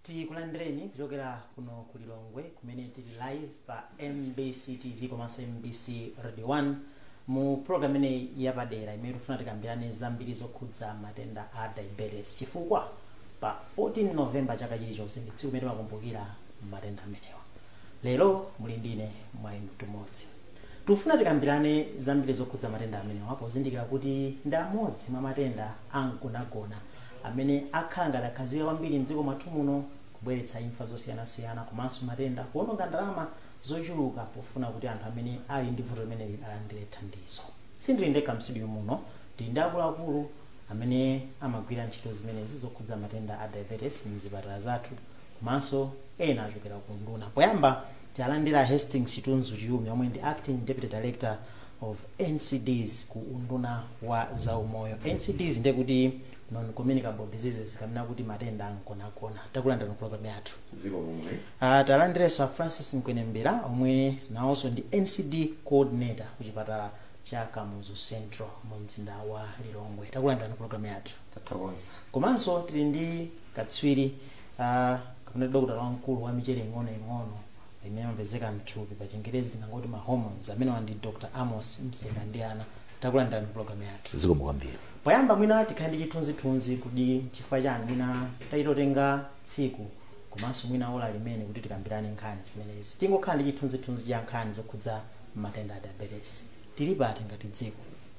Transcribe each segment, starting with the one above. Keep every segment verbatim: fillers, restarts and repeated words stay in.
Tikulandireni kuchokera kuno ku Lilongwe kumene tili live pa M B C T V komanso M B C Radio one mu program ine yapadera imene tifuna tikambirane zambiri zokhudza matenda a diabetes chifukwa pa fourteen November chaka chilichonse ndi tsiku limene timakumbukira matenda amenewa. Lero muli ndine mwayi mtumodzi. Tufuna tikambirane zambiri zokhudza matenda amenewa pozindikira kuti ndi amodzi mwa matenda angonagona amene akhala ngati akhazika kwambiri mdziko mwathu muno kubweretsa imfa zosiyanasiyana komanso matenda kuononga ndalama zochuluka pofuna kuti anthu amene ali ndi vuto limeneli alandire thandizo. Sindili ndekha mstudio muno, ndili ndi akuluakulu amene amagwira ntchito zimenezi zokhudza matenda a diabetes mzipatala zathu komanso ena achokera ku nduna. Poyamba tialandira Hastings Chitunzu Chiyumi omwe ndi Acting Deputy Director of N C Ds ku unduna wa zaumoyo. N C Ds ndiye kuti non-communicable diseases kamina kuti matenda angonagona. Takulanda no program yathu. Ziko momwe. Ah talandireso Francis Mkwenembera omwe nawonso ndi N C D coordinator ku chipatala cha Kamuzu Central mu mzinda wa Lilongwe. Takulanda no program yathu. Tathokoza. Komanso tili ndi katswiri ah kamene dokotala wamkulu wa michere ing'ono ing'ono imene amapezeka mthupi pa Chingerezi ngangoti ma hormones amene wandi Doctor Amos Msekandiana. Takulanda no program yathu. Ziko mukwambiri. Poyamba mwina tikhandi chithunzithunzi kuti chifukwa chani mwina taitotenga tsiku komanso mwina ola limene kuti tikambirane nkhani zimenezi. Tingokhala ndi chithunzithunzi cha nkhani zokhudza matenda a diabetes. Tili pati ngati dziko.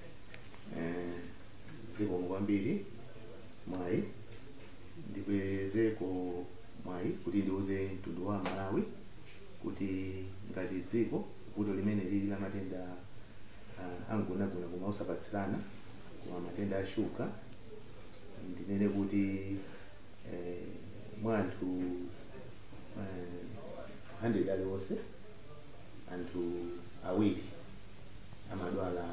Eh ziko mukwambiri mwayi ndipezeko mwayi kuti ndiuze mtundu wa Malawi kuti ngati dziko vuto limene lili la matenda uh, angonagona koma osapatsirana kwa matenda a shuga ndinene kuti eh mwanthu eh one hundred aliwonse anthu awiri amadwala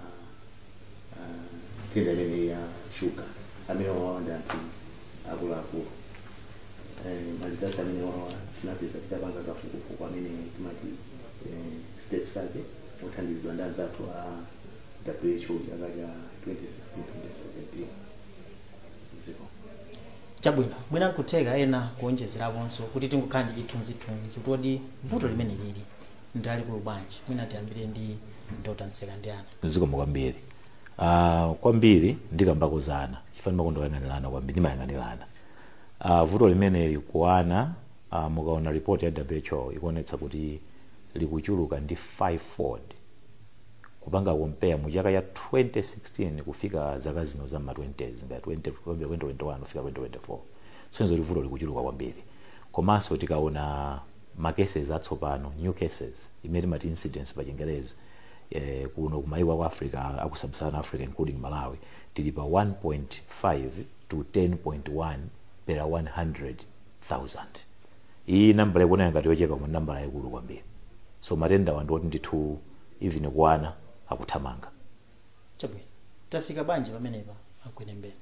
uh, tenda imene ya shuga amene wawanda anthu akuluakulu. Eh malizatsa amene wawa tinapeza titapanga kafukufuku amene timati eh, step survey othandizidwa ndi anzathu a W H O chaka cha twenty sixteen twenty seventeen. Ziko. Chabwino, mwina nkutheka ena kuonjezeraponso kuti tingokhala ndi chithunzithunzi kuti vuto limene lili ndali ku bwanji. Mwina tiyambire ndi Doctor Msekandiana. Ziko mukwambiri. Ah uh, kwambiri ndikambakozana chifani makondoyang'anirana kwambiri ndimayang'anirana. Ah uh, vuto limene likuana uh, mukaona report ya W H O ikuonetsa kuti likuchuluka ndi five fold kupanga compare mu chaka ya twenty sixteen kufika zaka zino za ma twenties nga twenty twenty-one kufika twenty twenty-four. So nzo livuto likuchuluka kwambiri. Komanso tikaona ma cases atsopano new cases imene mati incidence pa Chingerezi eh kuno kumaiko kwa Africa aku sub-Saharan Africa including Malawi tili pa one point five to ten point one per one hundred thousand. Hii namba ikuona ngati yochepa mu namba yaikulu kwambiri. So matenda wandoti ndithu even kuana akuthamanga. Chabwino. Tafika bwanji pamenepa akwenembera.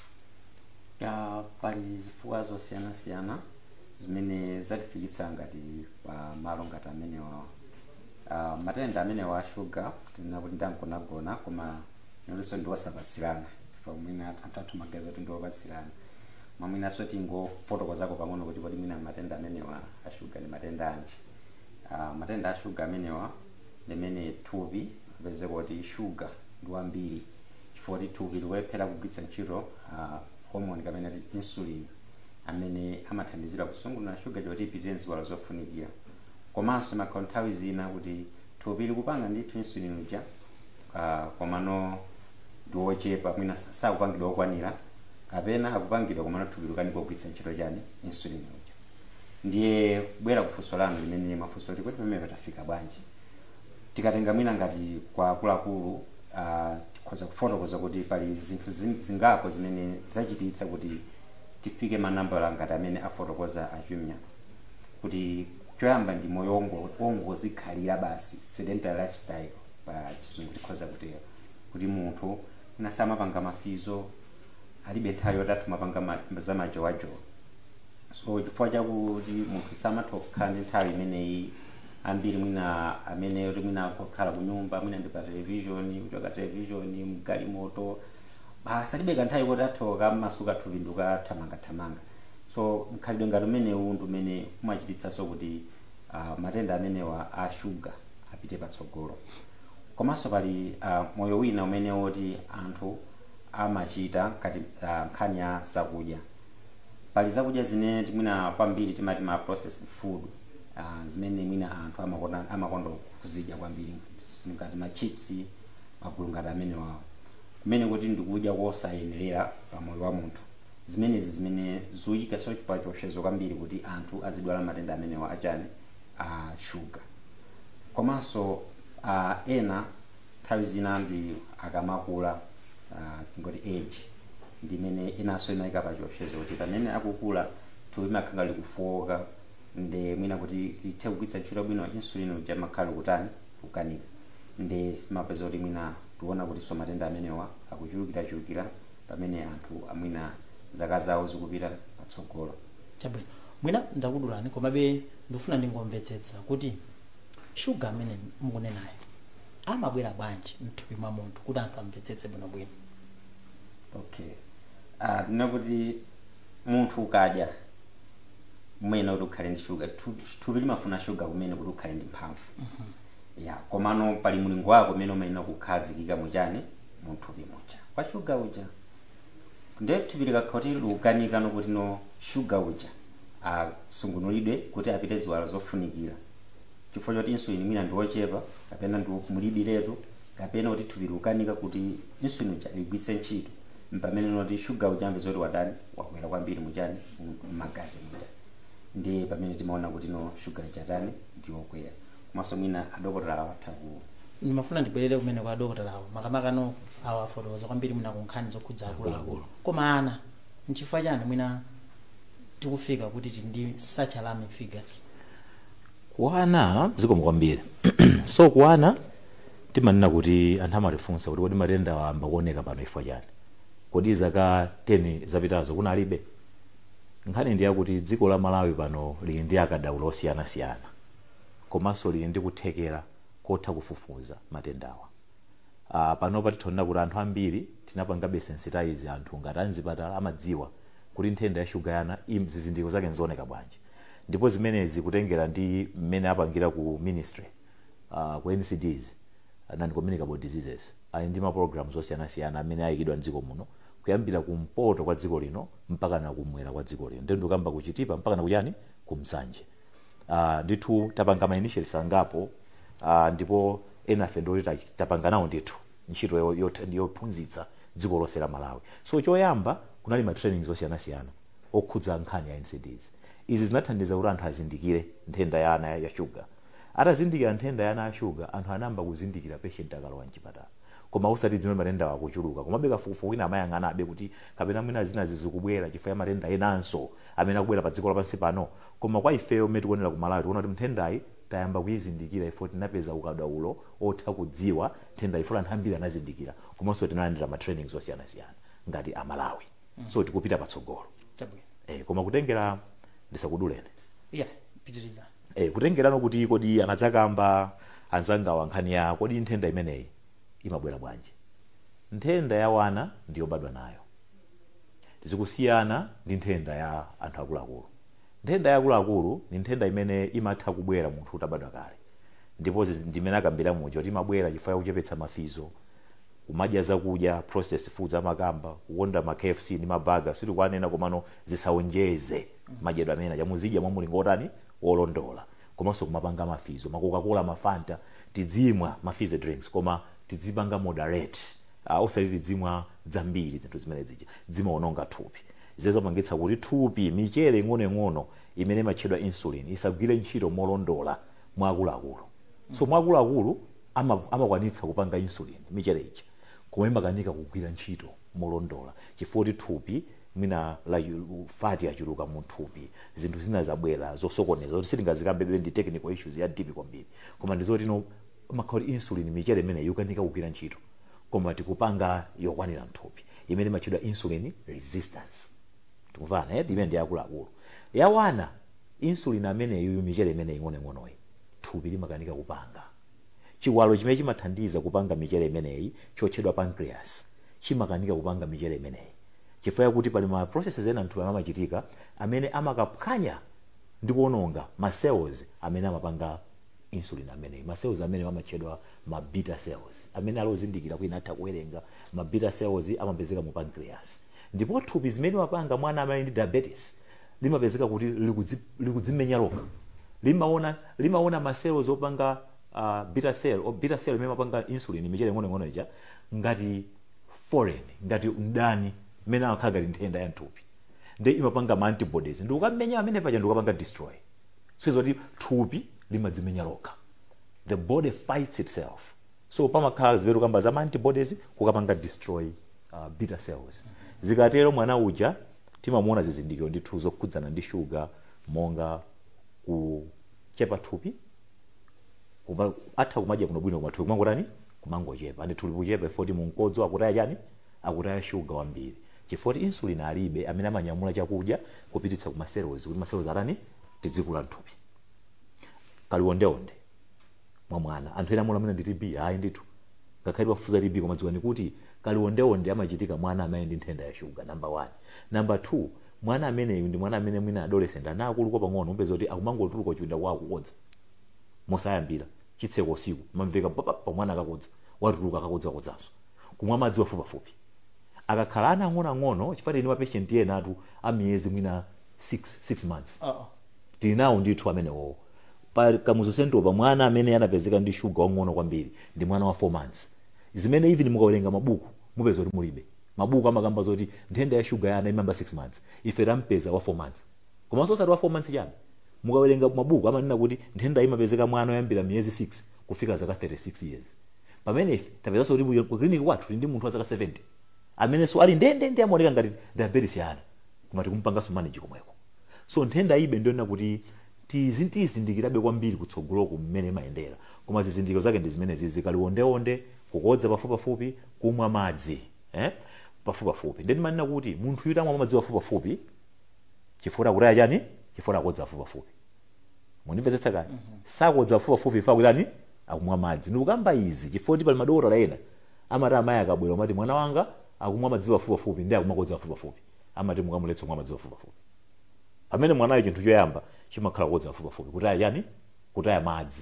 Ya pali zifukwa zosiyanasiyana zimene zatifikitsa ngati pa malo ngati amenewa. Uh, matenda amenewa a shuga tinena kuti ndangonagona koma nonso ndi osapatsirana. Chifukwa mwina anthu magazi oti ndi opatsirana. Mwamwina so tingofotokozako pang'ono kuti kodi mwina matenda amenewa a shuga ndi matenda anji. Uh, matenda a shuga amenewa limene thupi kupeze kuti shuga ndi wambiri chifukwa kuti thupi likulephera kugwiritsa ntchito uh, hormone kamene ati insulin amene amathandizira kusungulira shuga choti ipitire ziwalo zofunikira. Komanso makhala nthawi zina kuti thupi likupanga ndithu insulin uja uh, komano ndi wochepa mwina sakupangidwa okwanira kapena akupangidwa komano thupi lukanipo kugwiritsa ntchito chani insulin uja. Ndiye bwera kufunso lanu limene mafunso kuti kuti pamene patafika bwanji. Tikatenga mwina ngati kwa akuluakulu uh, tikhoza kufotokoza kuti pali zinthu zingapo zimene zachititsa kuti tifike manambala ngati amene afotokoza achumya kuti choyamba ndi moyo wongozikhalira basi sedentary lifestyle pa chizungu tikhoza kutero kuti munthu inasamapanga mafizo alibe nthawi yotatu mapanga za majowajowa. So chifukwa chakuti munthu samatokhala ndi nthawi imeneyi ambiri mwina amene mwina akukhala ku nyumba mwina ndi pa television kuchoka television mgali moto basi alibe kanthawi kuti athoka masuka thupi nduka thamanga thamanga. so mkhalidwe ngati umenewu ndi umene umachititsanso kuti uh, matenda amenewa a shuga apite patsogolo. Komanso pali uh, moyo wina umene woti anthu amachita ngati uh, nkhani ya zakudya. Pali zakudya zimene timwina kwambiri timati ma processed food, uh, zimene mwina anthu amakonda amakonda kuzidya kwambiri ngati ma chips, magulu ngati amenewa, kumene kuti ndikudya kosayenerera pa moyo wa munthu. Zimenezi zimene zuyika so chipachochezo kwambiri kuti anthu azidwala matenda amenewa achani a uh, shuga. Komanso uh, ena nthawi zina ndi akamakula uh, tingoti age ndimene inaso imayika pachiopsezo kuti pamene akukula thupi limakhala likufoka ndi mwina kuti lithe kugwiritsa ntchito bwino insulin uja makhala kutani kukanika, ndi mapeza kuti mwina tuona kuti so matenda amenewa akuchulukira chulukira pamene anthu amwina zaka zawo zikupita patsogolo. Chabwino mwina ndakudulani komabe ndifuna ndingomvetsetsa kuti shuga amene mukunenayo amabwera bwanji mthupi mwa munthu kuti anthu amvetsetse bwino bwino. Okay. Ah, uh, ndinakuti munthu ukadya mwina kuti ukhale ndi shuga, thupi limafuna shuga kumene kuti ukhale ndi mphamvu. Mhm. Mm ya, komano pali mulingo wako umene umayenera kukhazikika muchani munthupi muja. Kwa shuga uja ndiye thupi likakhala likukanika nokuti no shuga uja a sungunulidwe kuti apite ziwalo zofunikira. Chifukwa choti insulin mwina ndi ochepa kapena ndi mulibiretu kapena kuti thupi likukanika kuti insulin uja ligwiritse ntchito. Mpamene noti shuga uja amve zoti watani wakwera kwambiri muchani magazi muja. Ndi pamene timaona kuti no shuga jatani ndi okwera. Komanso mwina adokotala awatha ku nimafuna ndibwerere kumene kwa adokotala awo makamaka no awafotokoza kwambiri mwina kunkhani zokhudza akuluakulu. Koma ana nchifukwa chani mwina tikufika kuti ndi such alarming figures? Kuana zikomo kwambiri. So kuana timanena kuti anthu amatifunsa kuti kodi matenda wamba kuoneka pano ifwa chani. Kodi zaka ten zapitazo kunalibe? Nkhani ndi yakuti dziko la Malawi pano lili ndi akadaulo osiyana siyana. Komanso lili ndi kuthekera kotha kufufuza matendawa. Uh, pano patithonera kuti anthu ambiri tinapangabe sensitize anthu ngati anzipatala amadziwa kuti nthenda ya shuga yana zizindikiro zake nzooneka bwanji. Ndipo zimenezi kutengera ndi mmene apangira ku ministry uh, ku N C Ds, uh, non-communicable diseases, ali ndi ma programs osiyana siyana amene ayikidwa mdziko muno kuyambira kumpoto kwa dziko lino mpaka na kumwera kwa dziko lino. Ndendo kamba kuchitipa mpaka na kujani kumsanje. Uh, ndithu tapanga ma initiatives angapo uh, ndipo enafe ndo tapanga nawo ndithu ntchito yophunzitsa dziko lonse la Malawi. So choyamba kunali ma trainings osiyana siyana okhudza nkhani ya N C Ds. Izi zinathandiza kuti anthu azindikire nthenda ya ana ya shuga. Atazindikira nthenda ya ana ya shuga, anthu anamba kuzindikira patient akalowa mchipatala. Koma usati dzimwe matenda akuchuluka. Koma beka fufufu wina amayang'ana abe kuti kapena mwina zina zizikubwera chifukwa ya matenda enanso amene akubwera pa dziko lapansi pano. Koma kwa ifeyo mmene tikuonera ku Malawi tikuona kuti nthendayi tayamba kuyizindikira ifo tinapeza ukadaulo otha kudziwa nthenda ifo anthu ambiri anazindikira. Komanso tinalandira ma trainings osiyana siyana ngati a Malawi. Mm. So tikupita patsogolo. Chabwino. Eh koma kutengera ndisakudulene. Yeah, pitiriza. Eh kutengerano kuti kodi anadzakamba anzangawa nkhani ya kodi nthenda imeneyi imabwera bwanji. Nthenda ya wana ndiyo badwa nayo. Tizikusiyana ndi nthenda ya anthu akuluakulu. Nthenda ya akuluakulu ni nthenda imene imatha kubwera munthu utabadwa kale. Ndipo ndimene akambira muja kuti imabwera chifukwa kuchepetsa mafizo, kumadya zakudya processed foods amakamba, kuwonda ma K F C ndi mabaga siti kwanena komano zisawonjeze madyedwe amene chamuzidya mwa mulingo otani wolondola. Komanso kumapanga mafizo, ma Coca-Cola, ma Fanta, tidzimwa ma fizzy drinks koma tidzipanga moderate. Uh, osati tidzimwa dzambiri zinthu zimene zija zimaononga thupi. Zizo mangitsa kuti thupi michere ing'ono-ing'ono imene matchedwa insulin isagwire ntchito molondola mwa akuluakulu. So mwa akuluakulu amakwanitsa ama kupanga insulin michere ija koma imakanika kugwira ntchito molondola chifukwa thupi mwina la fati achuluka mu thupi, zinthu zina zabwera zosokoneza zoti sitingazikambe ndi technical issues ya deep kwambiri. Koma ndizoti no makhala insulin michere imene yukanika kugwira ntchito koma tikupanga yokwanira mthupi imene matchedwa insulin resistance. Tikuvana eh imene ndi akuluakulu. Ya wana insulin amene yu michere imene ing'ono-ing'ono thupi limakanika kupanga. Chiwalo chimene chimathandiza kupanga michere imeneyi chotchedwa pancreas chimakanika kupanga michere imeneyi. chifukwa kuti pali ma processes ena mthupi amachitika amene amakaphwanya ndi kuononga ma cells amene amapanga insulin amene ma cells amene amatchedwa ma beta cells amene alozindikira kwina atha kuwerenga ma beta cells amapezeka mu pancreas ndipo thupi zimene mapanga mwana amene ndi diabetes limapezeka kuti likudzimenya lokha limaona limaona ma cells opanga uh, beta cell o beta cell imene mapanga insulin michere ng'ono ng'ono ija ngati foreign ngati mdani mena akhaga nthenda ya thupi ndi imapanga ma antibodies ndi ukamenya amene paja ndi ukapanga destroy so izoti thupi limadzimenya lokha the body fights itself so pamakhala ziberu kamba za antibodies kukapanga destroy uh, beta cells zikatero mwana uja timamuona zizindikiro ndithu zokhudzana ndi sugar monga kuchepa thupi kuba atha kumadya kuno bwino kumathupi kumangotani kumangochepa ndi thupi kuchepa foti munkodzo akutaya chani akutaya sugar wambiri chifukwa insulin alibe amene amanyamula chakudya kupititsa ku cells kuti cells arani tidzikula nthupi kaliwondeonde mwa mwana anthu ena amene ndi T B ayi ndithu ngakhale wafuza T B koma dziwani kuti kaliwondeonde amachitika mwana amene ndi nthenda ya sugar number one number two mwana amene ndi mwana amene mwina adolescent anakuluka pang'ono umpeza kuti akumangotuluka chipinda kwawo kukodza mosayambira chitseko usiku mamveka pa mwana akakodza watuluka akakodza kodzanso kumwa madzi wafupafupi akakhala ana ang'ono-ang'ono chifukwa ni ma patient ena atu amiyezi mwina six months uh -oh. tili nawo ndithu amenewo pa Kamuzu Central pa mwana amene anapezeka ndi sugar wang'ono kwambiri ndi mwana wa four months zimene even mukawerenga mabuku mupeza kuti mulibe mabuku amakamba zoti nthenda ya sugar yana imamba six months ife tampeza wa four months komanso osati wa four months chani mukawerenga mabuku amanena kuti nthenda imapezeka mwana oyambira miyezi six kufika zaka thirty-six years pamene ife tapezanso kuti ku clinic kwathu ndi munthu wa zaka seventy amene so ali ndende ndi amaoneka ngati diabetes yana koma tikumpanganso manage komweko so nthenda ibe ndiona kuti tizindikirabe kwambiri kutsogoloko mmene mayendera koma zizindikiro zake ndi zimene zizi kaliwondeonde kukodza pafupipafupi kumwa madzi eh pafupipafupi ndi manena kuti munthu yuta amwa madzi pafupipafupi chifukwa kutaya chani chifukwa akodza pafupipafupi munimvetsetsa kani mm -hmm. sakodza pafupipafupi ifa kulani akumwa madzi ndikukamba izi chifukwa pali madokotala ena amati amayi akabwera amati mwana wanga akumwa madzi pafupipafupi ndi akumwa kodza pafupipafupi amati mukamuletsa kumwa madzi pafupipafupi amene mwanayo chinthu choyamba chimakhala kodza pafupipafupi kutaya chani kutaya madzi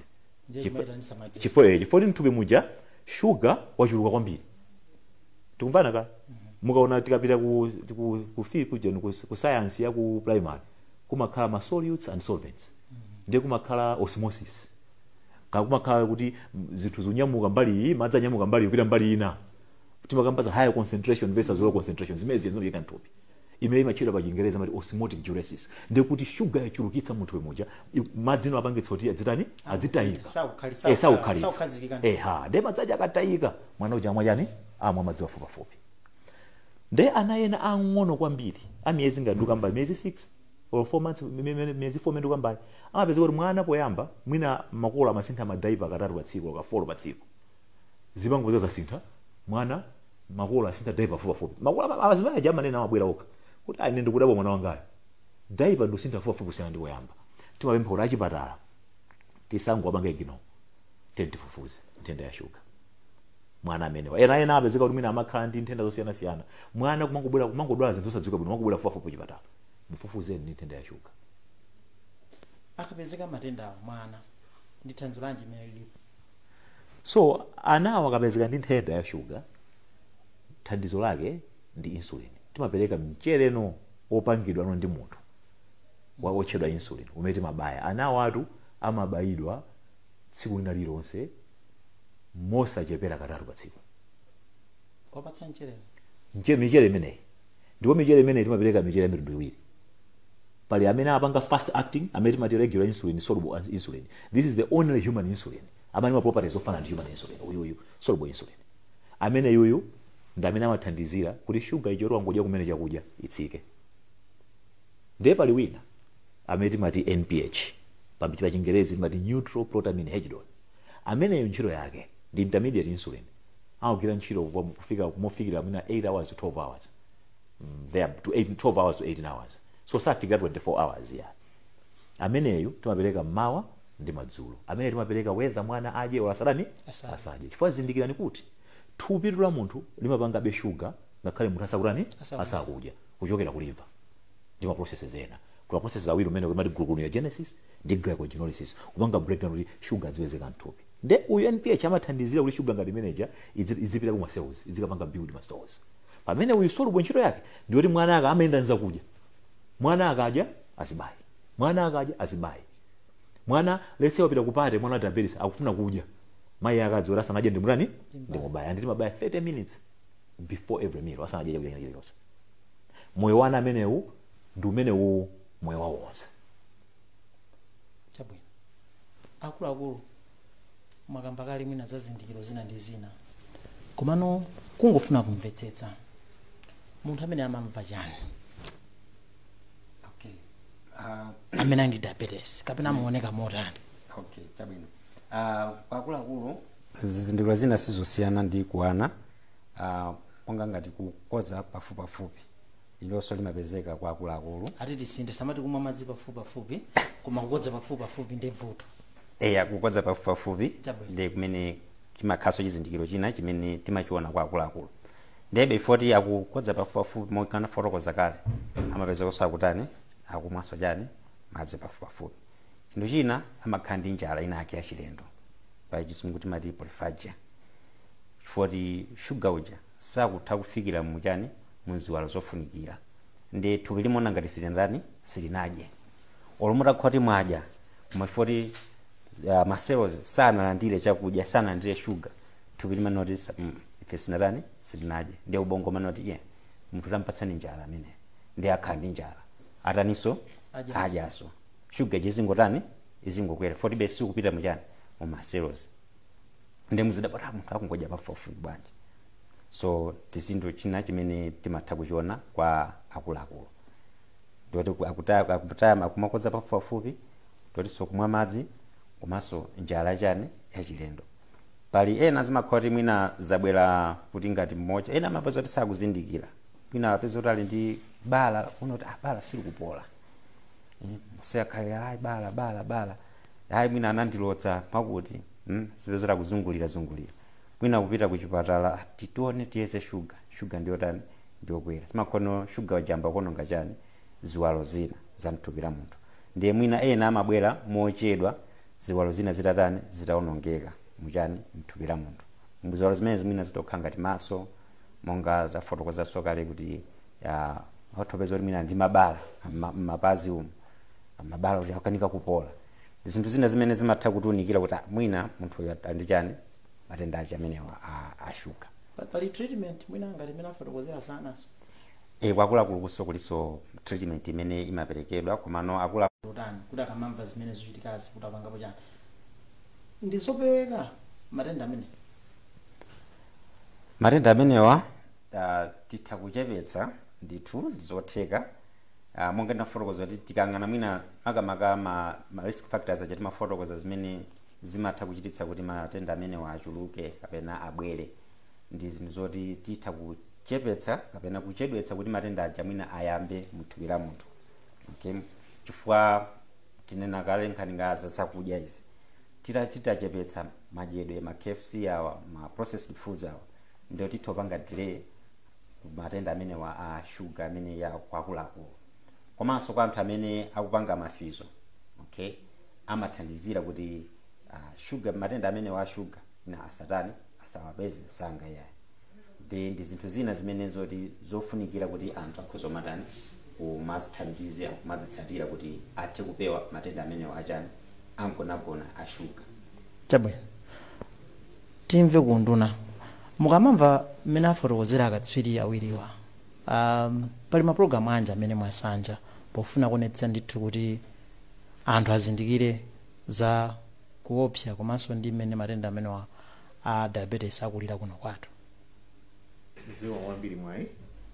chifukwa chifukwa mthupi muja sugar wachuluka kwambiri tikumvana ka mukaona tikapita ku ku ku ku, ku science ya ku primary kumakhala ma solutes and solvents ndiye kumakhala osmosis kumakhala kuti zinthu zonyamuka mbali iyi madzi anyamuka mbali kupita mbali ina timakamba za higher concentration versus low concentration zimene zinoyika mthupi imene imachira pa Chingereza mati osmotic diuresis ndiye kuti sugar yachulukitsa munthu wemoja madzi no apangitsa kuti adzitani adzitayika eh saukhalitsa eh ha ndiye madzi akatayika mwana uja amwa chani amwa madzi pafupipafupi ndiye ana ena ang'ono kwambiri amiyezi ngaduka mbali miyezi six or four months miyezi four menduka mbali amapeza kuti mwana poyamba mwina makolo amasintha madaipa katatu pa tsiku ka four pa tsiku zipangoza zasintha mwana makolo asintha daipa pafupipafupi makolo amazimaya jamanena amabwera okha kuti ayi ndikudabwa mwana wangayo daipa ndosintha pafupipafupi kusiyana ndi koyamba timapempha kuti achipatala tisango abanga igino tentifufuze nthenda ya sugar mwana amenewa ena ena apezeka kuti mwina amakhala ndi nthenda zosiyana-siyana mwana kumangobwera kumangodwala zinthu zosadziwika bwino kumangobwera pafupipafupi kuchipatala mufufuzeni nthenda ya sugar akapezeka matenda mwana ndi thandizo lanji imene lilipo so anawo akapezeka ndi nthenda ya sugar thandizo lake ndi insulin timapereka mchereno opangidwa no ndi munthu waotchedwa insulin umene timabaya anawo atu amabayidwa tsiku lina lilonse mosachepera katatu pa tsiku kwapatsa mchereno mche michere imeneyi ndipo michere imeneyi timapereka michere mitundu iwiri pali amene apanga fast acting amene timati regular insulin soluble insulin this is the only human insulin amene ma properties ofana ndi human insulin uyuyu soluble insulin amene yuyu ndi amene amathandizira kuti sugar ichoro wangodya kumene chakudya itsike ndiye pali wina amene timati N P H pa Chingerezi timati neutral protamine hydrolase amene ntchito yake ndi intermediate insulin amagwira ntchito kufika kumofikira mwina eight hours to twelve hours mm, there to eight, twelve hours to eighteen hours so safika twenty-four hours ya ameneyu timapereka mawa ndi madzulo amene timapereka whether mwana aje wala sadani asaje chifukwa zindikirani kuti thupi la munthu limapanga be sugar ngakhale munthu asakulani Asakudya. asakudya kuchokera ku liver ndi ma processes ena kuna processes awiri umene kumati gluconeogenesis ndi glycogenolysis kupanga breakdown kuti sugar ziwezeka mthupi nde uyu N P H amathandizira kuti sugar ngati manager izipita ku ma cells izikapanga build ma stores pamene uyu soluble ntchito yake ndi kuti mwana aka amayenda nzakudya mwana akadya azibayi mwana akadya azibayi mwana let's say wapita kupate mwana wa diabetes akufuna kudya mayi akadzola asanadye ndi mutani ndi mubaya anditi mabaya thirty minutes before every meal asanadye kudya chilichonse moyo wana amenewu ndi umenewu moyo wawo wonse chabwino akuluakulu mwakamba kale mwina zazindikiro zina ndi zina komano kungofuna kumvetsetsa munthu amene amamva chani okay uh, amene ali ndi diabetes kapena amaoneka motani okay chabwino uh, kwaakuluakulu zizindikiro zina sizosiyana ndi kuwana uh, monga ngati kukoza pafupipafupi ilonso limapezeka kwa akuluakulu ati tisinde samati kumwa madzi pafupipafupi koma kukoza pafupipafupi ndi vuto eya kukoza pafupipafupi Chabwino. ndi kumene chimakhaso chizindikiro china chimene timachiona kwa akuluakulu ndebe ifoti akukoza pafupipafupi mokana fotokoza kale amapezekanso akutani akumwaso chani madzi pafupipafupi chinthu china amakhala ndi njala ina ake yachilendo pa chisungu timati polyphagia chifoti sugar uja sakutha kufikira muchani munziwalo zofunikira ndi thupi limona ngati silindani silinadye olumuta khoti mwadya koma chifoti uh, ma cells sanalandire chakudya sanalandire sugar thupi limanoti mm, ife sinatani silinadye ndi ubongo manoti ye munthu tampatsani njala amene ndi akhala ndi njala ataniso Adyaso. adyaso sugar jizingotani izingokwera forty base sikupita muchani mu ma cells ndi muzidapata munthu akungodya pafupipafupi bwanji so tizinthu china chimene timatha kuchiona kwa akuluakulu ndoti akutaya akutaya akumakoza pafupipafupi totinso kumwa madzi komanso njala chani yachilendo pali ena zimakhoti mwina zabwera kuti ngati mmoja ena amapeza kuti sakuzindikira mwina apeza kuti ali ndi bala unoti ah bala silikupola musayakhale ayi bala bala bala ayi mwina anandilotsa pakuti mm, sipezera kuzungulira zungulira mwina kupita kuchipatala titione tiyese sugar sugar ndiyotani ndiyokwera simakhono sugar ujamba kononga chani ziwalo zina za mthupi la munthu ndiye mwina ena amabwera mochedwa ziwalo zina zitatani zitaonongeka muchani mthupi la munthu ziwalo zimene mwina zitokhala ngati maso monga zafotokoza kale kuti ya otopeza kuti mwina ndi mabala mapazi umu mabala kuti akanika kupola zinthu zina zimene zimatha kutiunikira kuti mwina munthu ndi chani matenda achi amenewa ashuga pali treatment mwina ngati mene afotokozera sanaso e kwakuluakulu kuso kuliso treatment imene imaperekedwa komano akula utani kuti akamamva zimene zochitikazi kuti apangapo chani ndizopeweka matenda amene matenda amenewa uh, titha kuchepetsa ndithu ndizotheka uh, monga ndafotokoza kuti tikang'ana mwina akamaka ma, ma risk factors aja timafotokoza zimene zimatha kuchititsa kuti matenda amenewa achuluke kapena abwere ndi zinthu zoti titha kuchepetsa kapena kuchedwetsa kuti matenda aja mwina ayambe muthupi la munthu okay chifukwa tinena kale nkhani nga zakudya izi titachepetsa madyedwe ma K F C awa ma processed foods awa ndio titopanga delay matenda amenewa a sugar amene ya kwakuluakulu komanso kwa anthu amene akupanga mafizo okay amathandizira kuti uh, sugar matenda amenewa a sugar na asatani asawapeze sanga yaye ndi ndi zinthu zina zimene zoti zofunikira kuti anthu akhoza matani kumazithandizira kumazitsatira kuti athe kupewa matenda amenewa achani angonagona a sugar chabwino timve kunduna mukamamva mmene afotokozera akatswiri awiriwa um, pali mapulogalamu anji amene mwasanja pofuna kuonetsa ndithu kuti anthu azindikire za kuopsa komanso ndi mmene matenda amenewa a diabetes akulira kuno kwathu ziwa wambiri mwayi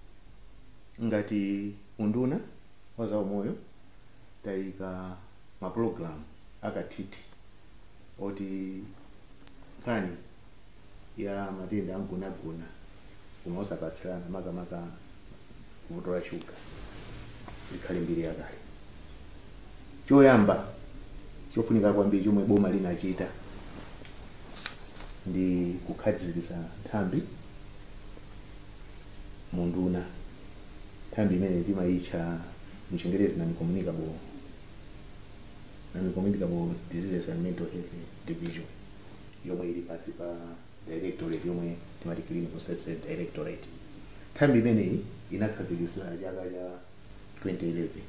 ngati unduna wa zaumoyo tayika mapulogalamu akathithi oti nkhani ya matenda angonagona koma osapatsirana makamaka kuvutola shuga ikhale mbiri yakale choyamba chofunika kwambiri chomwe boma linachita ndi kukhazikitsa nthambi munduna nthambi imene timayitcha mchingerezi non-communicable non-communicable diseases and mental health division, yomwe ili pasi pa directorate yomwe timati clinical services directorate. Nthambi imeneyi inakhazikitsidwa chaka cha twenty eleven.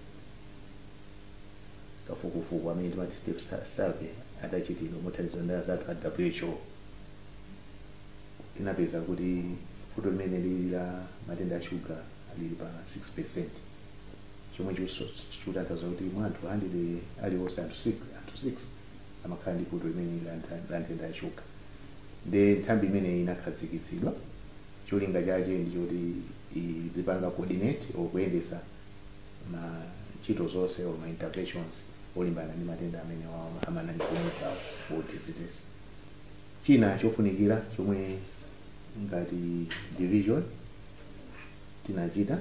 Kafukufuku amene timati Steve Sarve adachitidwa mothandizidwa ndi azathu a W H O inapeza kuti vuto limene lili la matenda a shuga lili pa six percent, chomwe chikutanthauza kuti mwanthu hundred aliwonse anthu six anthu six amakhala ndi vuto limene la matenda a shuga. Nde nthambi imene inakhazikitsidwa cholinga chake ndi choti izipanga coordinate or kuyendesa ma ntchito zonse or ma interventions olimbana ndi matenda amene wawo amana ndi communicable diseases. China chofunikira chomwe ngati division tinachita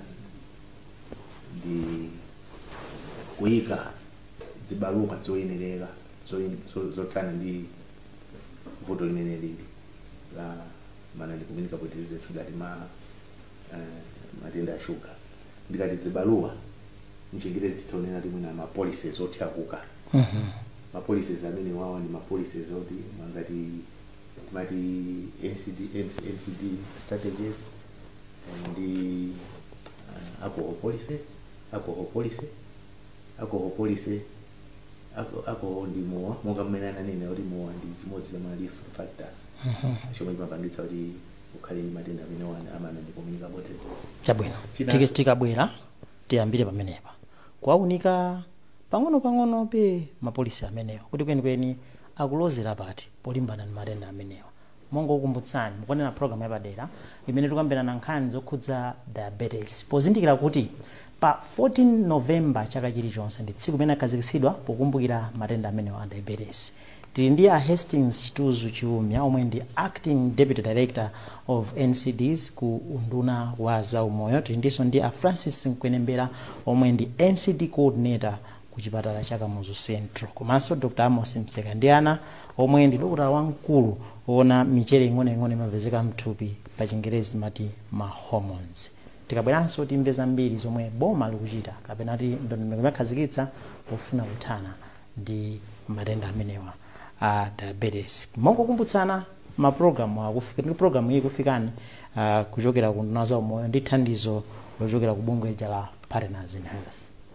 ndi kuyika zibaluwa zoyenerera zothana ndi vuto limene lili la mana ndi communicable diseases ngati ma uh, matenda a shuga. Ndikati zibaluwa mchingerezi titonena timwe na ma policies otyakuka. Mhm. Ma policies amene wawa ndi ma policies oti ngati timati N C D N C D strategies and the uh, alcohol policy alcohol policy alcohol policy alcohol ndi mowa monga mmenana nene oti mowa ndi chimodzi cha ma risk factors chomwe chimapangitsa kuti ukhale ndi matenda amene wana amana ndi communicable disease. Chabwino tike tikabwera tiyambire pamenepa kuwaunika pang'ono pang'ono pe mapolisi amenewa kuti kwenikweni akulozera pati polimbana ndi matenda amenewa. Mongo ukumbutsani mukuonera program yapadera imene tikambirana nkhani zokhudza diabetes, pozindikira kuti pa fourteen November chaka chilichonse ndi tsiku limene akhazikitsidwa pokumbukira matenda amenewa a diabetes. Tili ndi a Hastings Chituzu Chiumya omwe ndi acting deputy director of N C Ds ku unduna wa zaumoyo. Tili ndinso ndi a Francis Nkwenembera omwe ndi N C D coordinator ku chipatala cha Kamuzu Central, komanso Doctor Amos Msekandiana omwe ndi dokotala wamkulu ona michere ing'onoing'ono imapezeka mthupi pa Chingerezi mati ma hormones. Tikabweranso timve zambiri zomwe boma likuchita kapena ti ndondomeko imakhazikitsa pofuna kuthana ndi matenda amenewa a diabetes. Mongo kumbutsana ma program akufika ndi program iyi kufikani uh, kuchokera ku nduna za umoyo ndi thandizo lochokera ku bungwe la Partners in Health.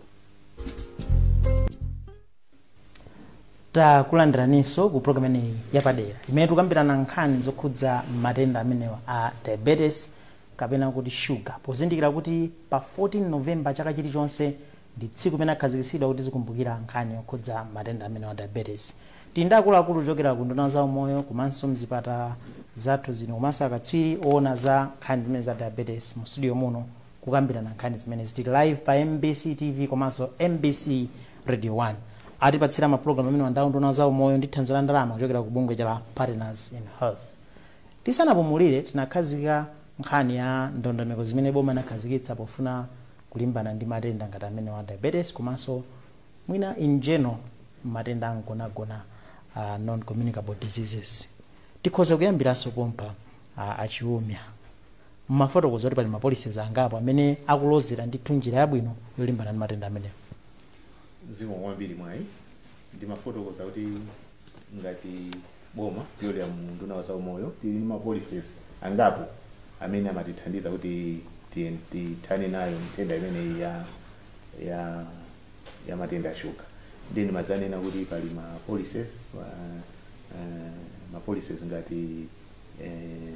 Takulandiraninso ku program ineyi yapadera imene tikambirana nkhani zokhudza matenda amenewa a diabetes kapena kuti sugar, pozindikira kuti pa fourteen November chaka chilichonse ndi tsiku limene akhazikitsidwa kuti zikumbukira nkhani yokhudza matenda amenewa a diabetes. Tili ndi akuluakulu kuchokera ku nduna za umoyo komanso mzipatala zathu zino komanso akatswiri oona za nkhani zimene za diabetes mu studio muno kukambirana nkhani zimene zili live pa M B C T V komanso M B C Radio one. Atipatsira ma program amene wandawo nduna za umoyo ndi thandizo la ndalama kuchokera ku bungwe la Partners in Health. Tisanapumulire tinakhazika nkhani ya ndondomeko zimene boma nakhazikitsa pofuna kulimbana ndi matenda ngati amene wa diabetes komanso mwina in general matenda angonagona uh, non-communicable diseases. Tikhoza kuyambiranso pompa uh, achiumya mmafotokoza kuti pali ma policies angapo amene akulozera ndi njira yabwino yolimbana ndi matenda amenewa. Zimo kwambiri mwayi ndi mafotokoza kuti ngati boma yoli ya nduna za umoyo tili ndi ma policies angapo amene amatithandiza kuti tithane nayo matenda imene ya ya ya matenda a shuga. Ndi madzanena kuti pali ma policies uh, uh, ma policies ngati eh,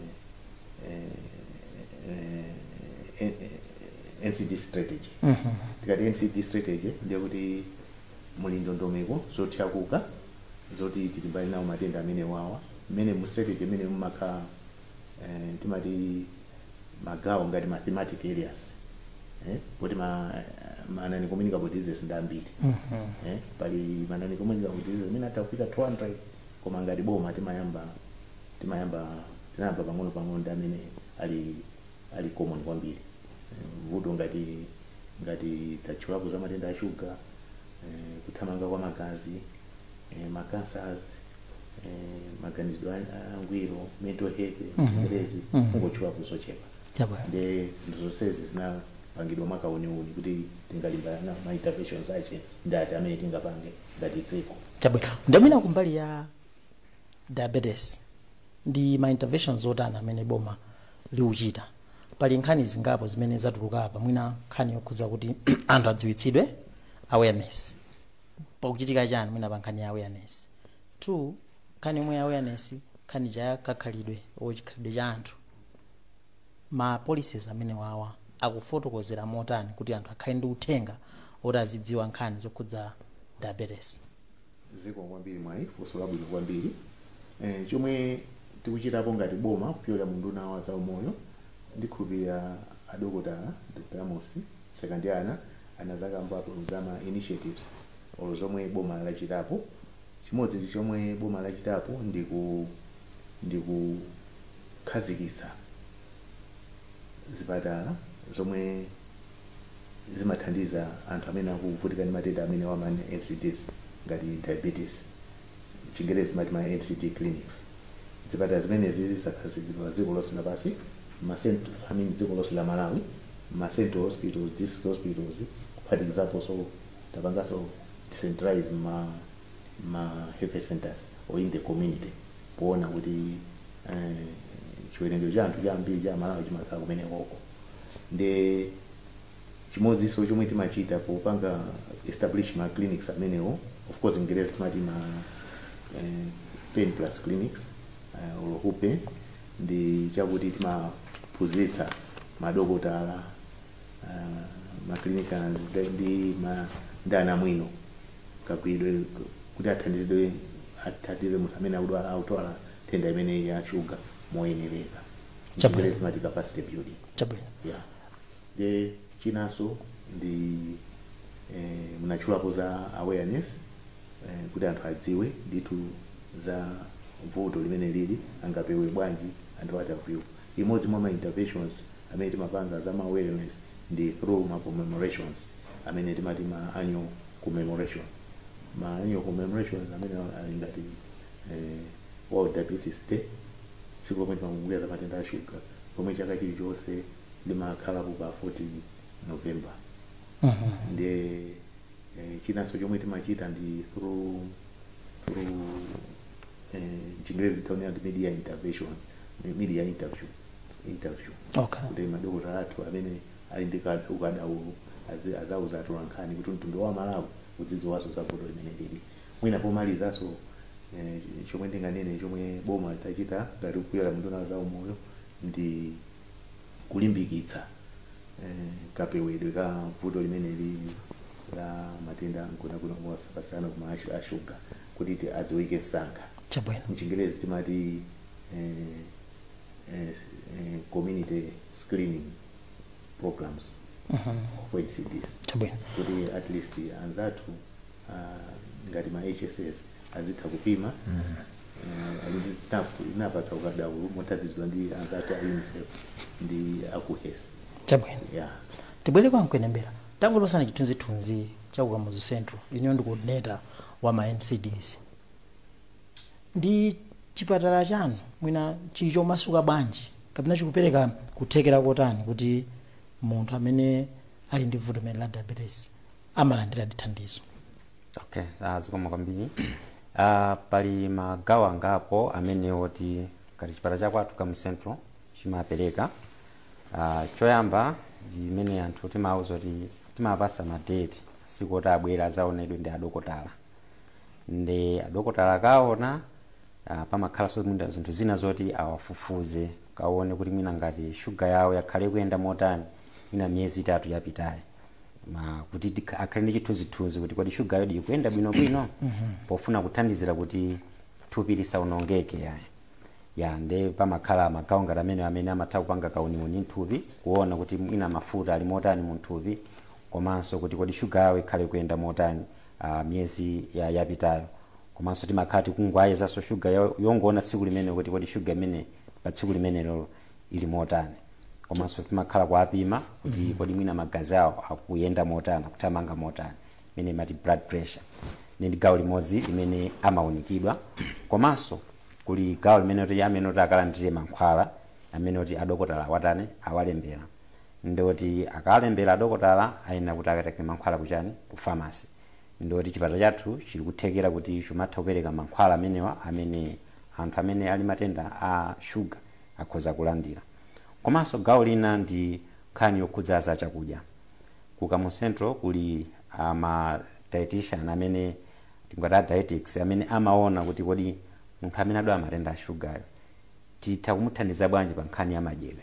eh, eh, N C D strategy. Mhm. Tikati N C D strategy ndiye kuti muli ndondomeko zotyakuka zoti tilimbane nawo matenda amene wawa mmene mu strategy imene mumakhala eh, timati magawo ngati mathematic areas eh kuti ma manani communicable diseases ndambiri. Mhm. eh pali manani communicable diseases amene atafika two hundred koma ngati boma timayamba timayamba tinayamba pang'ono pang'ono ndi amene ali ali common kwambiri. Vuto ngati ngati tachulapo za matenda a shuga, eh, kuthamanga kwa magazi, eh, ma cancers, eh, maganizidwe angwiro, mental health, chingerezi, kungochulapo zochepa. Chabwino. Nde zinthu zonsezi zinapangidwa mwakauniuni kuti tingalimbana ma interventions ache ndati amene tingapange ngati dziko. Chabwino. Ndamina kumbali ya diabetes ndi ma interventions otani amene boma liuchita. Pali nkhani zingapo zimene zatuluka apa mwina nkhani yokhudza kuti anthu adziwitsidwe awareness. Pakuchitika chani mwina pa nkhani ya awareness. Two, nkhani imwe ya awareness nkhani ja kakhalidwe ochikhalidwe cha anthu. Ma policies amene wawa akufotokozera motani kuti anthu akhale ndi uthenga oti azidziwa nkhani zokhudza diabetes. Ziko kwambiri mwayi funso labwino kwambiri. Eh, chomwe tikuchitapo ngati boma kupyola munduna wa zaumoyo ndikhulupirira adokotala Doctor Amos Sekandiyana anazakambapo zama initiatives olo zomwe boma lachitapo. Chimodzi ndi chomwe boma lachitapo ndiku ndikukhazikitsa zipatala zomwe zimathandiza anthu amene akuvutika ndi matenda amene wama N C Ds ngati diabetes. Chingerezi mati ma N C D clinics. Zipatala zimene zisakhazikidwa dziko lonse lapansi, ma central I mean dziko lonse la Malawi, ma central hospitals, district hospitals, for example, so tapangaso decentralized ma ma health centers or in the community. Kuona kuti eh chiwerengero cha anthu chambiri cha Malawi chimakhala kumene koko. Nde chimodzi so chomwe timachita popanga establish ma clinics amenewo, of course Ingerezi timati ma eh, pain plus clinics uh, or hupe ndi chakuti timaphunzitsa madokotala uh, ma clinicians ndi ma ndana mwino kakwidwe kuti athandizidwe athandize munthu amene akutwala tenda imene ya sugar moyenerera. Chabwino. Timati capacity building. Chabwino. Yeah. De chinaso ndi eh, munachulapo za awareness eh, kuti anthu adziwe nditu za vuto limene lili angapewe bwanji anthu ataviwa. Imodzi mwa ma interventions amene timapanga za ma awareness ndi through ma commemorations amene timati ma annual commemoration. Ma annual commemorations amene ngati eh, World Diabetes Day, tsiku lomwe timakumbukira za matenda a sugar pomwe chaka chilichonse limakhala pa fourteen November. Mhm. Nde eh, chinaso chomwe timachita ndi through through eh, Chingerezi taonera ndi media interventions, media interview interview. Okay. Kuti madokotala athu amene ali ndi ukadaulo azauza atola nkhani kuti mtundu wa Malawi udzidziwanso za vuto limene lili. Mwina pomalizaso eh, chomwe ndinganene chomwe boma litachita ngati kupyola munduna za umoyo ndi kulimbikitsa eh, kapewedwe ka vuto limene lili la matenda nkunakuno mosapasana kuma a sugar kuti adziwike msanga. Chabwino. Mchingerezi timati eh, eh, eh, community screening programs Mhm. of N C Ds. Chabwino. Kuti at least anzathu uh, ngati ma H S S azitha kupima uh, inapatsa ukadaulo mothandizidwa ndi anzathu a UNICEF ndi akuhesi. Chabwino. Yeah. Tibwere kwa mkwenembera. Tangu losana chitunzi-tunzi cha Ukamuzu Central, union coordinator wa ma N C Ds. Ndi chipatala chanu mwina chilicho masuka bwanji kapena chikupereka kuthekera kotani kuti munthu amene ali ndi vuto la diabetes amalandira thandizo. Okay, uh, zikoma kwambiri. Uh, pali magawo angapo amene oti kati chipatala cha kwathu Ukamuzu Central chimapereka. Uh, choyamba imene anthu timauza kuti timapasa madate siku oti abwera azaonedwe ndi adokotala. Ndi adokotala kaona uh, pamakhala so mwina zinthu zina zoti awafufuze kaone kuti mwina ngati sugar yawo yakhale kuyenda motani mwina miyezi itatu yapitayi. Ma kuti akhale ndi chithunzithunzi kuti kodi sugar yodi ikuyenda bwino bwino pofuna kuthandizira kuti thupi lisaonongeke yayi. Ya nde pamakhala magawo ngati amene amene amatha kupanga kauniuni nthupi kuona kuti mwina mafuta ali motani mu nthupi komanso kuti kodi sugar yawo ikhale kuyenda motani uh, miyezi ya yapitayo. Komanso timakhala tikungwayezaso sugar yongoona tsiku limene kuti kodi sugar imene pa tsiku limene lolo ili motani. Komanso timakhala kuapima kuti mm -hmm. kodi mwina magazi awo akuyenda motani kutamanga motani imene mati blood pressure. Ndi gawo limodzi limene amaunikidwa. Komanso kuli gawo limene kuti amene kuti akalandire mankhwala amene kuti adokotala watani awalembera ndoti akalembera adokotala aina kuti akateke mankhwala kuchani ku pharmacy ndoti chipatala chathu chili kuthekera kuti chumatha kupereka mankhwala amenewa amene anthu amene ali matenda a sugar akhoza kulandira. Komanso gawo lina ndi nkhani yokhudza za chakudya. Ku Kamuzu Central kuli ama dietitian amene tingati dietetics amene amaona kuti kodi munthu amene adwala matenda a sugar titha kumuthandiza bwanji pa nkhani ya madyedwe.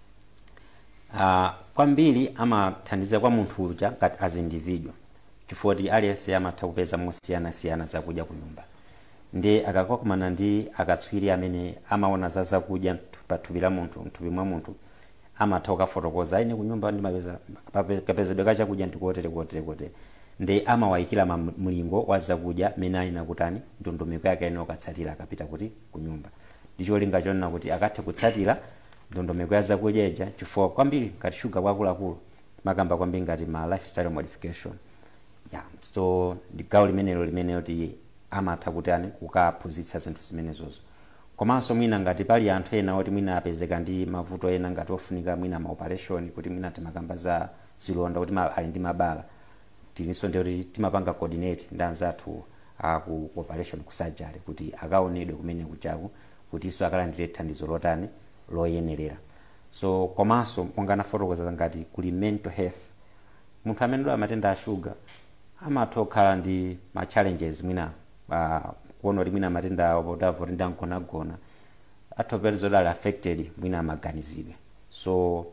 Uh, kwambiri amathandiza kwa munthu uja ngati as individual chifukwa kuti aliyense amatha kupeza mosiyana siyana zakudya ku nyumba ndi akakumana ndi akatswiri amene amaona za zakudya pa thupi la munthu mthupi mwa munthu amatha kukafotokoza ine ku nyumba ndimapeza kapezedwe ka chakudya ndikotere kotere kotere ndi amawayikira mlingo wa zakudya mene ayina kutani ndondomeko yake ino katsatira akapita kuti ku nyumba ndicho linga chonena kuti akathe kutsatira ndondomeko ya zakudya ija chifukwa kwambiri ngati sugar kwakulakulu makamba kwambiri ngati ma lifestyle modification ya yeah. So ndi gawo limenelo limene kuti amatha kutani kukaphunzitsa zinthu zimenezozo. Komanso mwina ngati pali anthu ena oti mwina apezeka ndi mavuto ena ngati ofunika mwina ma operation kuti mwina timakamba za zilonda kuti ali ndi mabala tilinso ndi timapanga coordinate ndi anzathu aku operation ku surgery kuti akaonedwe kumene kuchaku kuti iso akalandire thandizo lotani loyenerera. So komanso mongana fotokoza ngati kuli mental health munthu amene adwala matenda a sugar amatha kukhala ndi ma challenges mwina uh, kuona kuti mwina matenda awo potavo ndi angonagona atopeza dali affected mwina maganizidwe. So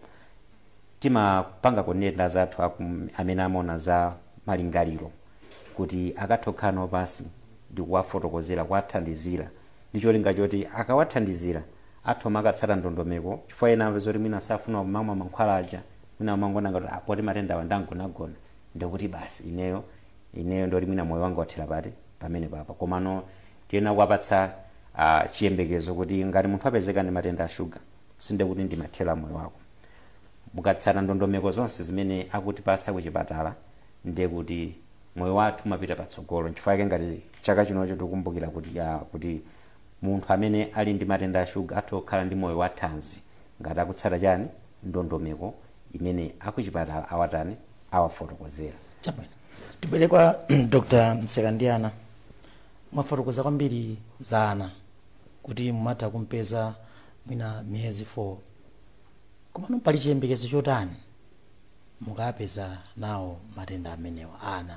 timapanga coordinate zathu amene amaona za malingaliro kuti akatokhala nawo pasi ndi kuwafotokozera kuwathandizira ndicho linga choti akawathandizira athu makatsata ndondomeko chifukwa ena amve zoti mwina safuna mamwa mankhwala aja mwina mangona ngati apoti matenda awa ndangonagona ndikuti basi ineyo ineyo ndoti mwina moyo wanga wathera pati pamene papa komano tiyena kuwapatsa uh, chiyembekezo kuti ngati munthu apezeka ndi matenda a sugar sinde kuti ndimathera moyo wako mukatsata ndondomeko zonse zimene akutipatsa ku chipatala ndiye kuti moyo wathu umapita patsogolo chifukwa chake ngati chaka chinocho tikumbukira kuti ya kuti munthu amene ali ndi matenda a sugar atha kukhala ndi moyo wathanzi ngati akutsata chani ndondomeko imene akuchipatala awatani awafotokozera. Chabwino tibwere kwa Doctor Msekandiana, mwafotokoza kwambiri za ana kuti mumatha kumpeza mwina miyezi four komano pali chiyembekezo chotani mukapeza nawo matenda amenewa ana